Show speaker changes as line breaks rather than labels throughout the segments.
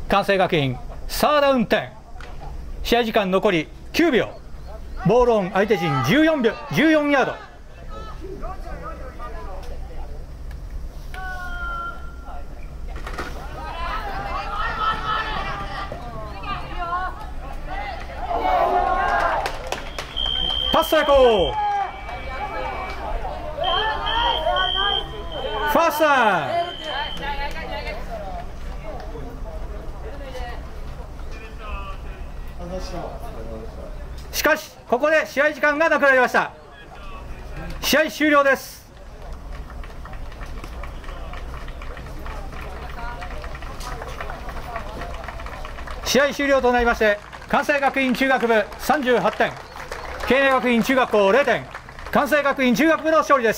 関西学院サーダウン10、試合時間残り9秒、ボールオン相手陣14ヤード。パス成功。ファーストダウン。しかしここで試合時間がなくなりました。試合終了です。試合終了となりまして、関西学院中学部38点、慶明学院中学校0点、関西学院中学部の勝利です。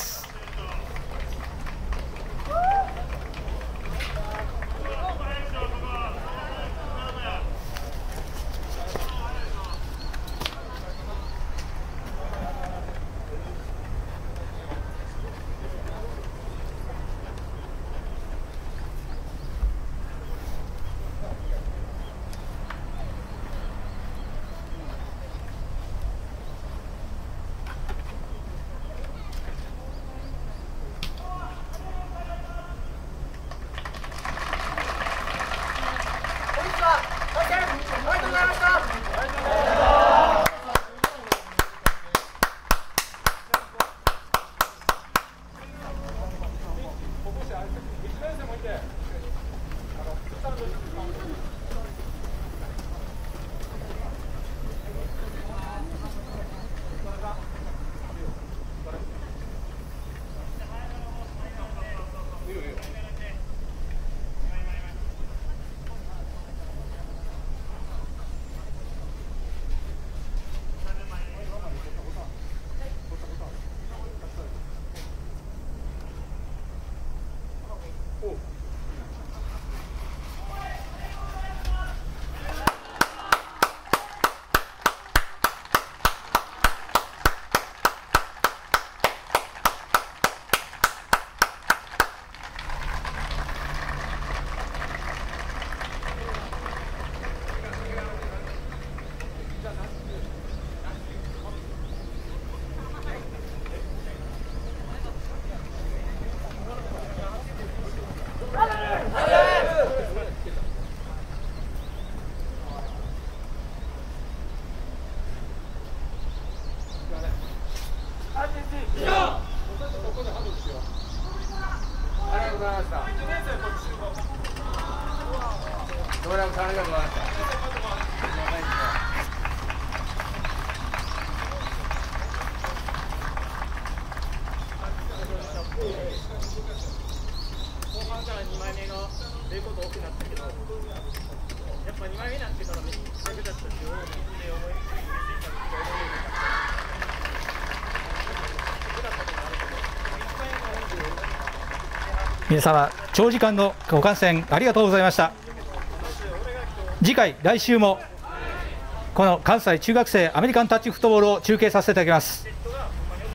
皆様長時間のご観戦ありがとうございました。次回来週もこの関西中学生アメリカンタッチフットボールを中継させていただきます。